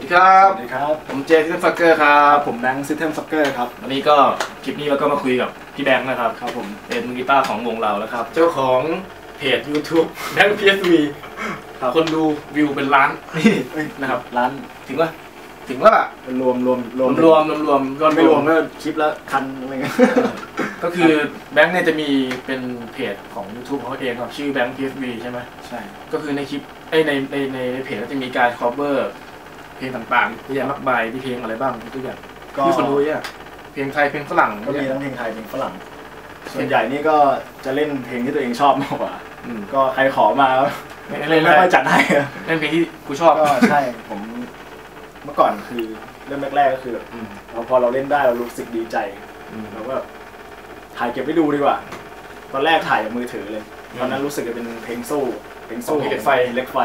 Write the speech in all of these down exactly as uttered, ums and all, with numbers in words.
ครับสวัสดีครับผมเจซิสฟักเกอร์ครับผมแบงค์ซิสเทมฟักเกอร์ครับวันนี้ก็คลิปนี้เราก็มาคุยกับพี่แบงค์นะครับครับผมเป็นมือกีตาร์ของวงเราแล้วครับเจ้าของเพจ YouTube แบงค์ พี เอส วี คนดูวิวเป็นล้านนี่นะครับร้านถึงว่าถึงว่ารวมรวมรวมรวมรวมรวมก็ไม่รวมก็คลิปละพันอะไรเงี้ยก็คือแบงค์เนี่ยจะมีเป็นเพจของ YouTube ของเขาเองครับชื่อแบงค์ พี เอส วี ใช่ไหมใช่ก็คือในคลิปในในในในเพจก็จะมีการ cover เพลงต่างๆที่อย่างมากมายมีเพลงอะไรบ้างตัวอย่างที่คนดูเนี่ยเพลงไทยเพลงฝรั่งก็มีทั้งเพลงไทยเพลงฝรั่งส่วนใหญ่นี่ก็จะเล่นเพลงที่ตัวเองชอบมากกว่าก็ใครขอมาไม่ค่อยจัดให้เล่นเพลงที่กูชอบก็ใช่ผมเมื่อก่อนคือเริ่มแรกๆก็คือแบบเราพอเราเล่นได้เรารู้สึกดีใจเราก็ถ่ายเก็บไว้ดูดีกว่าตอนแรกถ่ายกับมือถือเลยตอนนั้นรู้สึกจะเป็นเพลงโซ่เพลงโซ่เล็กไฟเล็กไฟ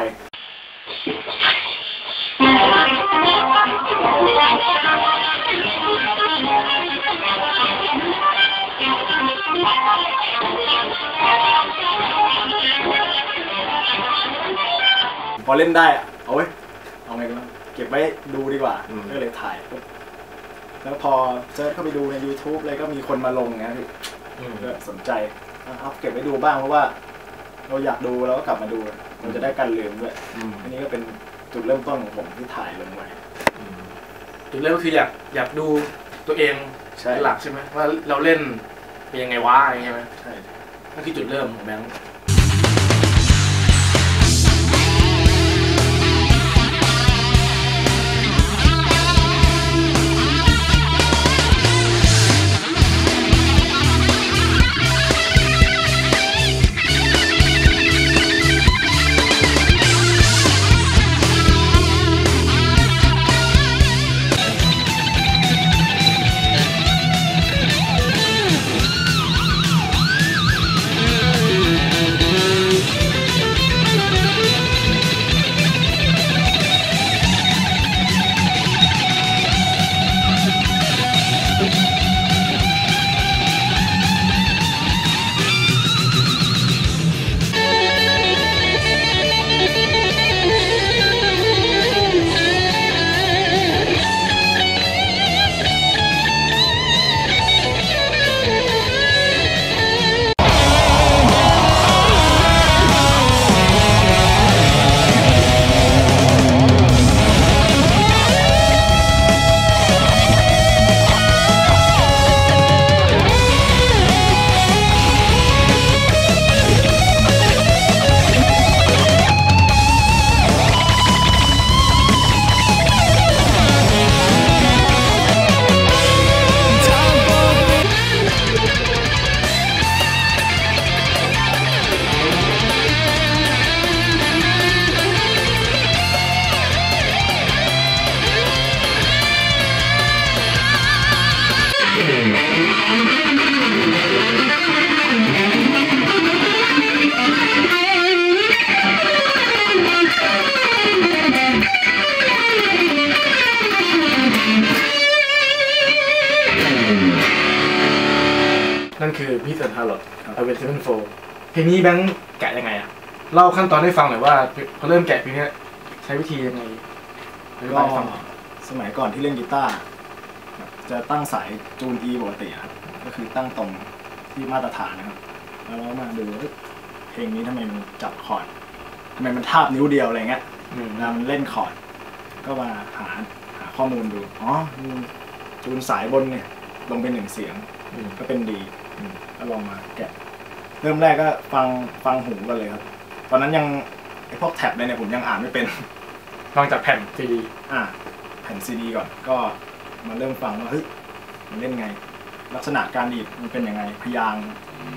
พอเล่นได้เอาไว้เอาไงกันเก็บไว้ดูดีกว่าก็เลยถ่ายแล้วพอเซิร์ชเข้าไปดูใน YouTube เลยก็มีคนมาลงนะพี่ก็สนใจเอาเก็บไว้ดูบ้างเพราะว่าเราอยากดูเราก็กลับมาดูเราจะได้กันลืมด้วยอันนี้ก็เป็นจุดเริ่มต้นของผมที่ถ่ายลงไว้จุดเริ่มก็คืออยากอยากดูตัวเองเป็นหลักใช่ไหมว่าเราเล่นเป็นยังไงวะอะไรใช่ไหมใช่นั่นคือจุดเริ่มของแบงค์นั่นคือพี่เซนฮาร์ลอดเอาเวนเซเว่นโฟเพลงนี้แบงค์แกะยังไงอ่ะเล่าขั้นตอนให้ฟังหน่อยว่าเขาเริ่มแกะเพลงนี้ใช้วิธียังไงก็สมัยก่อนที่เล่นกีตาร์จะตั้งสายจูน E ปกติครับก็คือตั้งตรงที่มาตรฐานนะครับแล้วเรามาดูเพลงนี้ทำไมมันจับคอร์ดทำไมมันทาบนิ้วเดียวอะไรเงี้ยแล้วมันเล่นคอร์ดก็มาหาหาข้อมูลดูอ๋อจูนสายบนเนี่ยลงเป็นหนึ่งเสียงก็เป็นดีก็ลองมาแกะเริ่มแรกก็ฟังฟังหูกันเลยครับตอนนั้นยังไอพวกแท็บอะไรเนี่ยผมยังอ่านไม่เป็นฟังจากแผ่นซีดีอ่าแผ่นซีดีก่อนก็มาเริ่มฟังว่าเฮ้ยมันเล่นไงลักษณะการดีดมันเป็นยังไงพยาง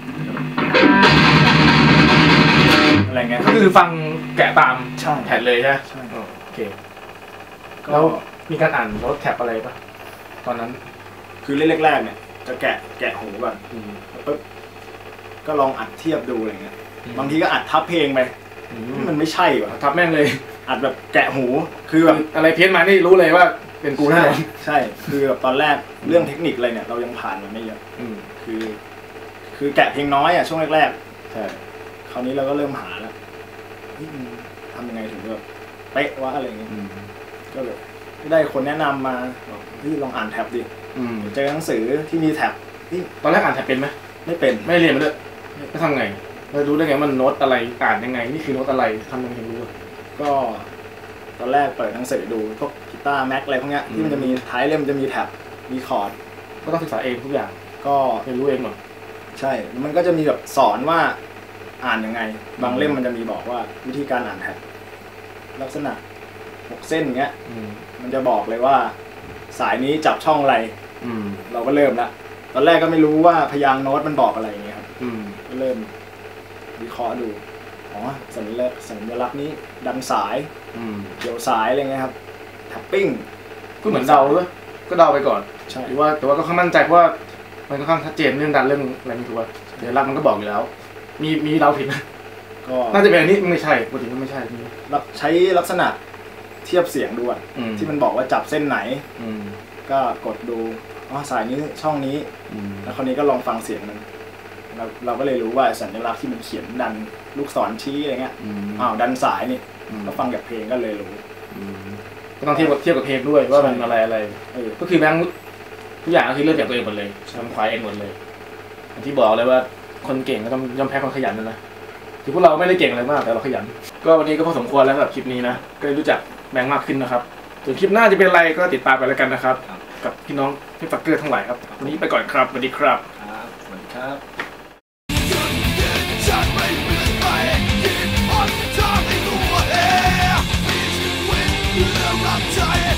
อะไรเงี้ยก็คือฟังแกะตามแผ่นเลยใช่ไหมใช่โอเคแล้วมีการอ่านโน้ตแท็บอะไรปะตอนนั้นคือเล่นแรกๆเนี่ยจะแกะแกะหูก่อนปุ๊บก็ลองอัดเทียบดูอะไรเงี้ยบางทีก็อัดทับเพลงไปมันไม่ใช่ว่ะทับแม่งเลยอัดแบบแกะหูคือแบบอะไรเพี้ยนมานี่รู้เลยว่าเป็นกูแน่ใช่คือแบบตอนแรกเรื่องเทคนิคอะไรเนี่ยเรายังผ่านมันไม่เยอะคือคือแกะเพลงน้อยอ่ะช่วงแรกๆใช่คราวนี้เราก็เริ่มหาแล้วทำยังไงถึงแบบเป๊ะวะอะไรเงี้ยก็แบบได้คนแนะนำมาบอกพี่ลองอ่านแท็บดิเจอหนังสือที่มีแท็บที่ตอนแรกอ่านแท็บเป็นไหมไม่เป็นไม่เรียนมาด้วยไม่ทำไงเรารู้ได้ไงมันโน้ตอะไรอ่านยังไงนี่คือโน้ตอะไรทำยังไงรู้ก็ตอนแรกเปิดหนังสือดูพวกกีตาร์แม็กอะไรพวกเนี้ยที่มันจะมีท้ายเล่มจะมีแท็บมีคอร์ดก็ต้องศึกษาเองทุกอย่างก็เรียนรู้เองหมดใช่มันก็จะมีแบบสอนว่าอ่านยังไงบางเล่มมันจะมีบอกว่าวิธีการอ่านแท็บลักษณะหกเส้นเงี้ยมันจะบอกเลยว่าสายนี้จับช่องอะไรเราก็เริ่มละตอนแรกก็ไม่รู้ว่าพยางค์โน้ตมันบอกอะไรอย่างเงี้ยครับก็เริ่มวิเคราะห์ดูอ๋อสัญลักษณ์สัญลักษณ์นี้ดันสายเกี่ยวสายอะไรเงี้ยครับแท็ปปิ้งก็เหมือนเดาเลยก็เดาไปก่อนใช่หรือว่าแต่ว่าก็ค่อนมั่นใจเพราะว่ามันค่อนข้างชัดเจนเรื่องดันเรื่องอะไรนี่ถือว่าสัญลักษณ์มันก็บอกอยู่แล้วมีมีเราผิดนะก็น่าจะเป็นอันนี้ไม่ใช่ปกติมันไม่ใช่ใช้ลักษณะเทียบเสียงดูที่มันบอกว่าจับเส้นไหนก็กดดูอ๋อสายนี้ช่องนี้แล้วคราวนี้ก็ลองฟังเสียงมันเราเราก็เลยรู้ว่าสัญลักษณ์ที่มันเขียนดันลูกศรชี้อะไรเงี้ยอ้าวดันสายนี่เราฟังจากเพลงก็เลยรู้ก็ต้องเทียบกับเทียบกับเพลงด้วยว่ามันอะไรอะไรก็คือแบงค์ทุกอย่างก็คือเริ่มจากตัวเองหมดเลยทำควายเองหมดเลยอย่างที่บอกเลยว่าคนเก่งก็ต้องย่อมแพ้คนขยันนั่นนะถึงพวกเราไม่ได้เก่งอะไรมากแต่เราขยันก็วันนี้ก็พอสมควรแล้วสำหรับคลิปนี้นะก็รู้จักแบงค์มากขึ้นนะครับส่วนคลิปหน้าจะเป็นอะไรก็ติดตามไปแล้วกันนะครับกับพี่น้องพี่ฟักเกอร์ทั้งหลายครับวันนี้ไปก่อนครับสวัสดีครับสวัสดีครับรับใจ